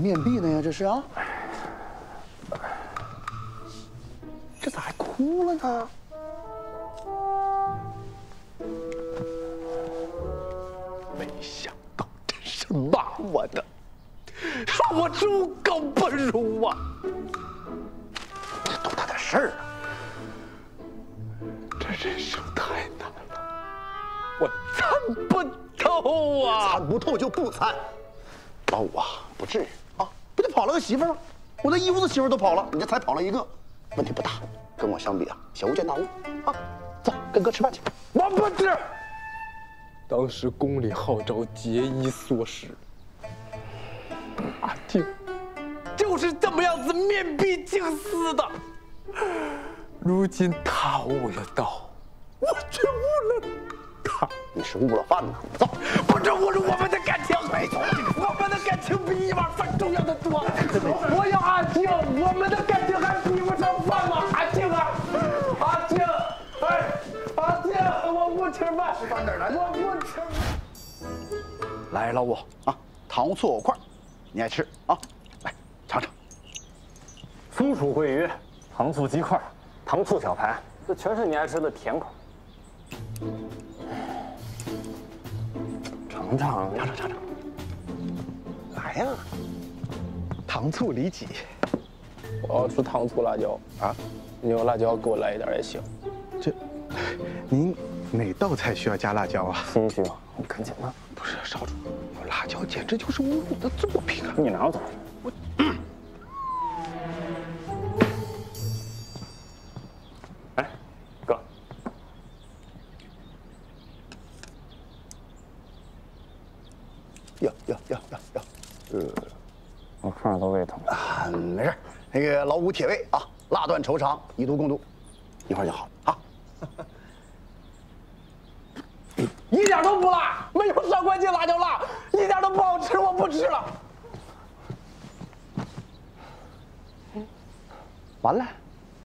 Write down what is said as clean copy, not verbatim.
面壁呢呀？这是啊？这咋还哭了呢？没想到，真是骂我的，说我猪狗不如啊！这多大的事儿啊！这人生太难了，我参不透啊！参不透就不参。老五啊，不至于啊，不就跑了个媳妇儿吗？我那一屋子媳妇儿都跑了，你这才跑了一个，问题不大。跟我相比啊，小巫见大巫啊。走，跟哥吃饭去。我不吃。当时宫里号召节衣缩食，阿静就是这么样子面壁青丝的。如今他悟了道，我却悟了他。你是悟了饭呢？走，不准侮辱我们的感情。没错，我们的感情比一碗饭重要的多。我要阿静，我们的感情还比不上饭吗？阿静啊，阿静，哎，阿静，我不吃饭，吃饭哪儿来？我不吃。来，老五啊，糖醋藕块，你爱吃啊？来尝尝。 松鼠桂鱼、糖醋鸡块、糖醋小排，这全是你爱吃的甜口。尝尝。 来呀，糖醋里脊。 我要吃糖醋辣椒啊！你有辣椒给我来一点也行。 这，您哪道菜需要加辣椒啊？ 心虚啊，赶紧的。 不是少主，有辣椒简直就是侮辱你的作品啊！ 你拿走。 我。 哎，哥。 哟， 我看着都胃疼啊！没事，那个老五铁胃啊，辣断愁肠，以毒攻毒，一会儿就好了啊。一点都不辣，没有上官记辣椒辣，一点都不好吃，我不吃了。完了。